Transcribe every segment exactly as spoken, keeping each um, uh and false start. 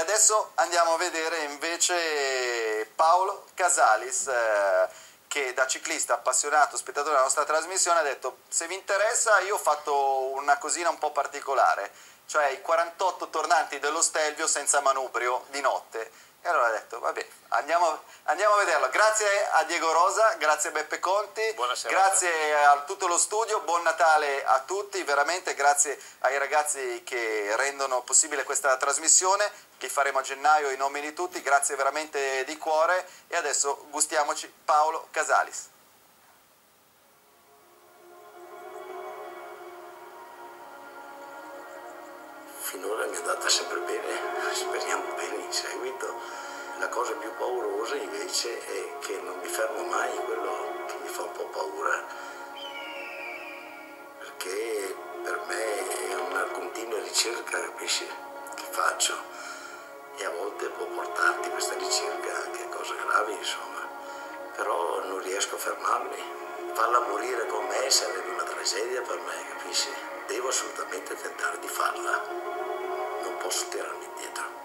Adesso andiamo a vedere invece Paolo Casalis, eh, che da ciclista appassionato, spettatore della nostra trasmissione, ha detto: se vi interessa io ho fatto una cosina un po' particolare, cioè i quarantotto tornanti dello Stelvio senza manubrio di notte. E allora ha detto, vabbè, andiamo, andiamo a vederlo. Grazie a Diego Rosa, grazie a Beppe Conti, buonasera, grazie a tutto lo studio, buon Natale a tutti, veramente grazie ai ragazzi che rendono possibile questa trasmissione, che faremo a gennaio in nome di tutti, grazie veramente di cuore, e adesso gustiamoci Paolo Casalis. Finora mi è andata sempre bene, speriamo bene in seguito. La cosa più paurosa invece è che non mi fermo mai, quello che mi fa un po' paura, perché per me è una continua ricerca, capisci, che faccio, e a volte può portarti questa ricerca anche a cose gravi, insomma, però non riesco a fermarmi. Farla morire con me sarebbe una tragedia per me, capisci? Devo assolutamente tentare di farla, non posso tirarmi indietro.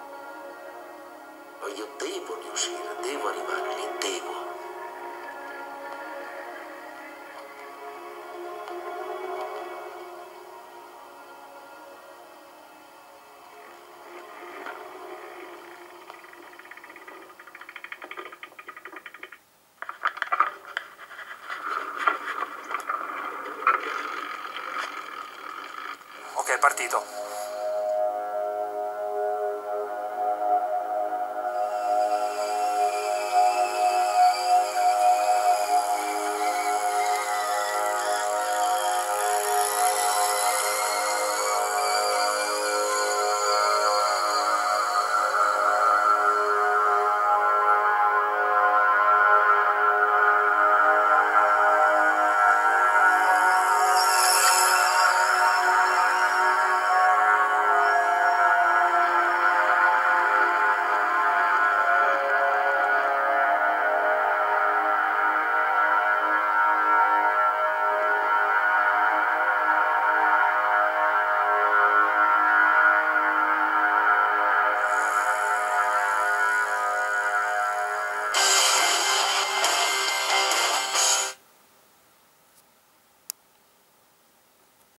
Io devo riuscire, devo arrivare lì, devo. Ok, è partito.